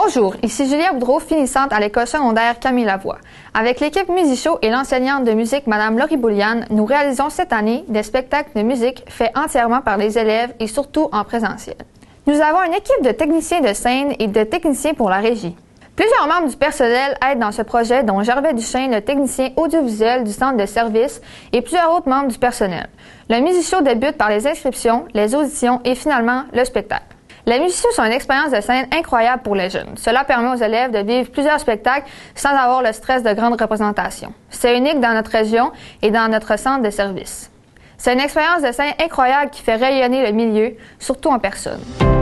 Bonjour, ici Julia Boudreau, finissante à l'école secondaire Camille Lavoie. Avec l'équipe Musichot et l'enseignante de musique Mme Laurie Bouliane, nous réalisons cette année des spectacles de musique faits entièrement par les élèves et surtout en présentiel. Nous avons une équipe de techniciens de scène et de techniciens pour la régie. Plusieurs membres du personnel aident dans ce projet, dont Gervais Duchesne, le technicien audiovisuel du centre de service, et plusieurs autres membres du personnel. Le Musichot débute par les inscriptions, les auditions et finalement le spectacle. Les musiciens sont une expérience de scène incroyable pour les jeunes. Cela permet aux élèves de vivre plusieurs spectacles sans avoir le stress de grandes représentations. C'est unique dans notre région et dans notre centre de service. C'est une expérience de scène incroyable qui fait rayonner le milieu, surtout en personne.